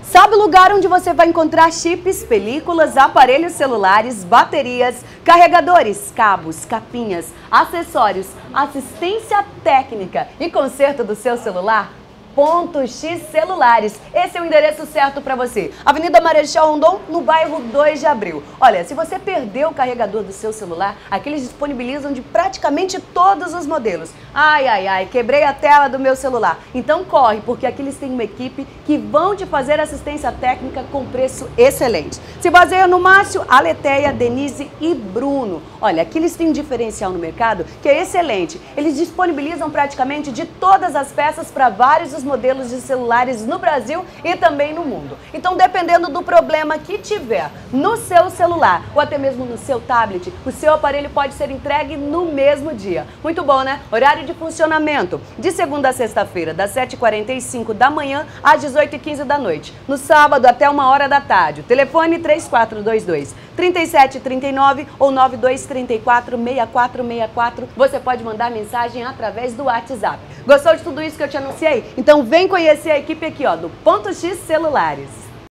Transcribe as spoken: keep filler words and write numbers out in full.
Sabe o lugar onde você vai encontrar chips, películas, aparelhos celulares, baterias, carregadores, cabos, capinhas, acessórios, assistência técnica e conserto do seu celular? Ponto X Celulares. Esse é o endereço certo para você. Avenida Marechal Rondon, no bairro dois de abril. Olha, se você perdeu o carregador do seu celular, aqui eles disponibilizam de praticamente todos os modelos. Ai, ai, ai, quebrei a tela do meu celular. Então corre, porque aqui eles têm uma equipe que vão te fazer assistência técnica com preço excelente. Se baseia no Márcio, Aleteia, Denise e Bruno. Olha, aqui eles têm um diferencial no mercado que é excelente. Eles disponibilizam praticamente de todas as peças para vários dos modelos de celulares no Brasil e também no mundo. Então, dependendo do problema que tiver no seu celular ou até mesmo no seu tablet, o seu aparelho pode ser entregue no mesmo dia. Muito bom, né? Horário de funcionamento de segunda a sexta-feira, das sete e quarenta e cinco da manhã às dezoito e quinze da noite. No sábado, até uma hora da tarde. O telefone três quatro dois dois, três sete três nove ou nove dois três quatro, seis quatro seis quatro. Você pode mandar mensagem através do WhatsApp. Gostou de tudo isso que eu te anunciei? Então vem conhecer a equipe aqui, ó, do Ponto X Celulares.